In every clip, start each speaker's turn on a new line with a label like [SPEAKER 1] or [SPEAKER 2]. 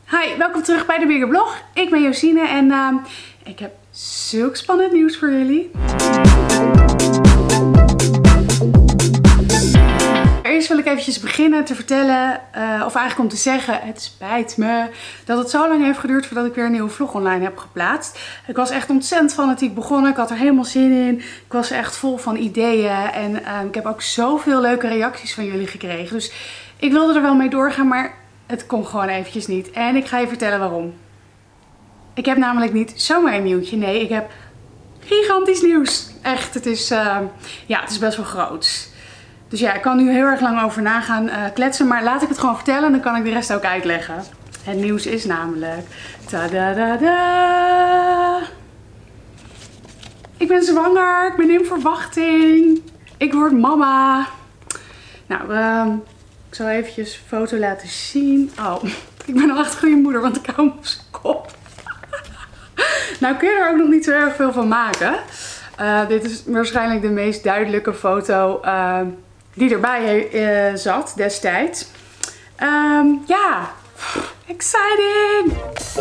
[SPEAKER 1] Hi, welkom terug bij de Bigger Blog. Ik ben Josine en ik heb zulk spannend nieuws voor jullie. Eerst wil ik eventjes beginnen te vertellen, of eigenlijk om te zeggen, het spijt me dat het zo lang heeft geduurd voordat ik weer een nieuwe vlog online heb geplaatst. Ik was echt ontzettend fanatiek begonnen, ik had er helemaal zin in. Ik was echt vol van ideeën en ik heb ook zoveel leuke reacties van jullie gekregen. Dus ik wilde er wel mee doorgaan, maar het kon gewoon eventjes niet. En ik ga je vertellen waarom. Ik heb namelijk niet zomaar een nieuwtje, nee, ik heb gigantisch nieuws. Echt, het is best wel groot. Dus ja, ik kan nu heel erg lang over na gaan kletsen, maar laat ik het gewoon vertellen en dan kan ik de rest ook uitleggen. Het nieuws is namelijk... Tadadada! Ik ben zwanger, ik ben in verwachting. Ik word mama. Nou, ik zal eventjes een foto laten zien. Oh, ik ben al echt goede moeder, want ik hou hem op zijn kop. Nou kun je er ook nog niet zo erg veel van maken. Dit is waarschijnlijk de meest duidelijke foto die erbij zat destijds. Ja, exciting!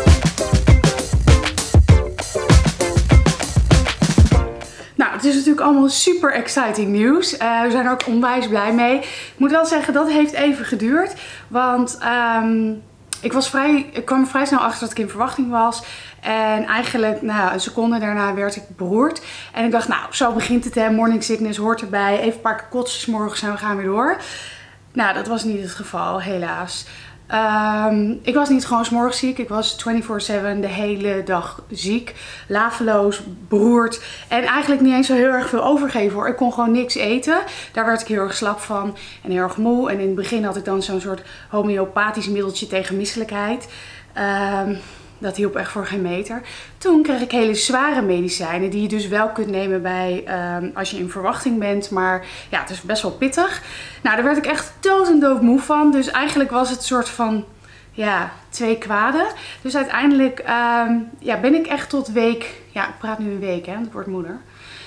[SPEAKER 1] Nou, het is natuurlijk allemaal super exciting nieuws. We zijn er ook onwijs blij mee. Ik moet wel zeggen, dat heeft even geduurd. Want ik kwam er vrij snel achter dat ik in verwachting was. En eigenlijk, een seconde daarna werd ik beroerd. En ik dacht, nou, zo begint het, hè. Morning sickness hoort erbij. Even een paar keer kotsen 's morgens en we gaan weer door. Nou, dat was niet het geval, helaas. Ik was niet gewoon 's morgens ziek. Ik was 24/7 de hele dag ziek. Laveloos, beroerd. En eigenlijk niet eens zo heel erg veel overgeven hoor. Ik kon gewoon niks eten. Daar werd ik heel erg slap van. En heel erg moe. En in het begin had ik dan zo'n soort homeopathisch middeltje tegen misselijkheid. Dat hielp echt voor geen meter. Toen kreeg ik hele zware medicijnen die je dus wel kunt nemen bij als je in verwachting bent. Maar ja, het is best wel pittig. Nou, daar werd ik echt dood en dood moe van. Dus eigenlijk was het een soort van, ja, twee kwaden. Dus uiteindelijk ben ik echt tot week, ja, ik praat nu een week hè, want ik word moeder.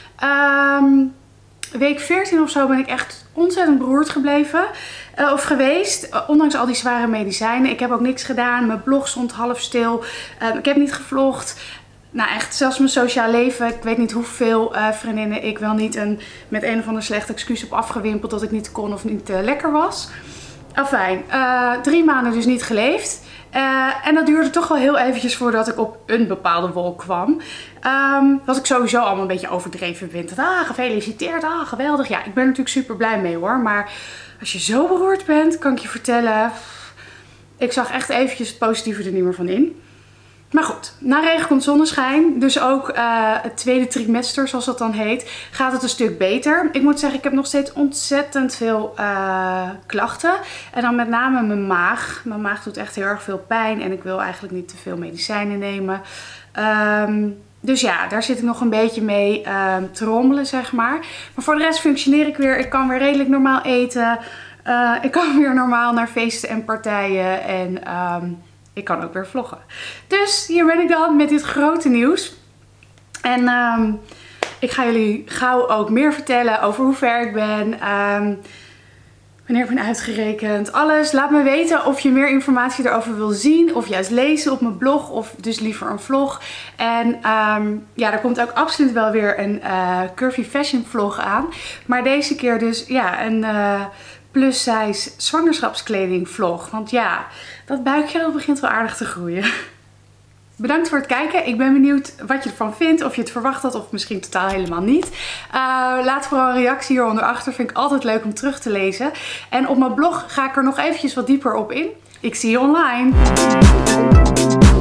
[SPEAKER 1] Week 14 of zo ben ik echt ontzettend beroerd gebleven. Of geweest. Ondanks al die zware medicijnen. Ik heb ook niks gedaan. Mijn blog stond half stil. Ik heb niet gevlogd. Nou echt, zelfs mijn sociaal leven. Ik weet niet hoeveel vriendinnen ik wel niet met een of ander slecht excuus heb afgewimpeld dat ik niet kon of niet lekker was. Afijn, 3 maanden dus niet geleefd. En dat duurde toch wel heel eventjes voordat ik op een bepaalde wolk kwam. Wat ik sowieso allemaal een beetje overdreven vind. Gefeliciteerd, geweldig. Ja, ik ben er natuurlijk super blij mee hoor. Maar als je zo beroerd bent, kan ik je vertellen. Ik zag echt eventjes het positieve er niet meer van in. Maar goed, na regen komt zonneschijn. Dus ook het tweede trimester, zoals dat dan heet, gaat het een stuk beter. Ik moet zeggen, ik heb nog steeds ontzettend veel klachten. En dan met name mijn maag. Mijn maag doet echt heel erg veel pijn en ik wil eigenlijk niet te veel medicijnen nemen. Dus ja, daar zit ik nog een beetje mee te rommelen, zeg maar. Maar voor de rest functioneer ik weer. Ik kan weer redelijk normaal eten. Ik kan weer normaal naar feesten en partijen. En ik kan ook weer vloggen. Dus hier ben ik dan met dit grote nieuws. En ik ga jullie gauw ook meer vertellen over hoe ver ik ben. Wanneer ik ben uitgerekend. Alles. Laat me weten of je meer informatie erover wil zien. Of juist lezen op mijn blog. Of dus liever een vlog. En ja, er komt ook absoluut wel weer een curvy fashion vlog aan. Maar deze keer dus ja, een plus size zwangerschapskleding vlog. Want ja, dat buikje dat begint wel aardig te groeien. Bedankt voor het kijken. Ik ben benieuwd wat je ervan vindt. Of je het verwacht had of misschien totaal helemaal niet. Laat vooral een reactie hieronder achter. Vind ik altijd leuk om terug te lezen. En op mijn blog ga ik er nog eventjes wat dieper op in. Ik zie je online.